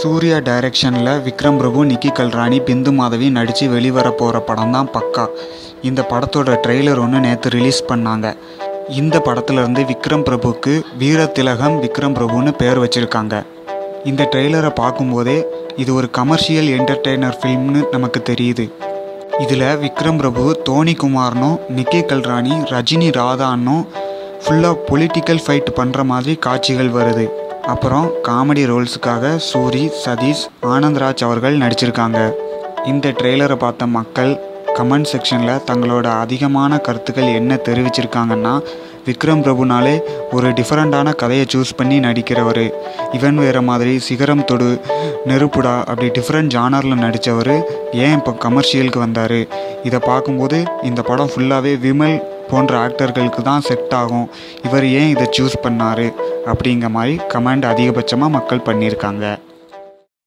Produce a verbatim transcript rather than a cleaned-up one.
சூர்யா டைரக்ஷனில் விக்ரம் பிரபு, நிக்கி கல்ராணி, பிந்து மாதவி நடித்து வெளிவர போகிற படம் தான் பக்கா. இந்த படத்தோட ட்ரெய்லர் ஒன்று நேற்று ரிலீஸ் பண்ணாங்க. இந்த படத்துலேருந்து விக்ரம் பிரபுக்கு வீர திலகம் விக்ரம் பிரபுன்னு பேர் வச்சுருக்காங்க. இந்த ட்ரெய்லரை பார்க்கும்போதே இது ஒரு கமர்ஷியல் என்டர்டெய்னர் ஃபில்ம்னு நமக்கு தெரியுது. இதில் விக்ரம் பிரபு தோனி குமார்னும் நிக்கி கல்ராணி ரஜினி ராதான்னும் ஃபுல்லாக பொலிட்டிக்கல் ஃபைட் பண்ணுற மாதிரி காட்சிகள் வருது. அப்புறம் காமெடி ரோல்ஸுக்காக சூரி, சதீஷ், ஆனந்த்ராஜ் அவர்கள் நடிச்சிருக்காங்க. இந்த ட்ரெய்லரை பார்த்த மக்கள் கமெண்ட் செக்ஷனில் தங்களோட அதிகமான கருத்துக்கள் என்ன தெரிவிச்சிருக்காங்கன்னா, விக்ரம் பிரபுனாலே ஒரு டிஃப்ரெண்ட்டான கதையை சூஸ் பண்ணி நடிக்கிறவர், இவன் வேறு மாதிரி சிகரம் தொடு, நெருப்புடா அப்படி டிஃப்ரெண்ட் ஜானரில் நடித்தவர் ஏன் இப்போ கமர்ஷியலுக்கு வந்தார், இதை பார்க்கும்போது இந்த படம் ஃபுல்லாகவே விமல் போன்ற ஆக்டர்களுக்கு தான் செட் ஆகும், இவர் ஏன் இதை சூஸ் பண்ணார் அப்படிங்கிற மாதிரி கமெண்ட் அதிகபட்சமாக மக்கள் பண்ணியிருக்காங்க.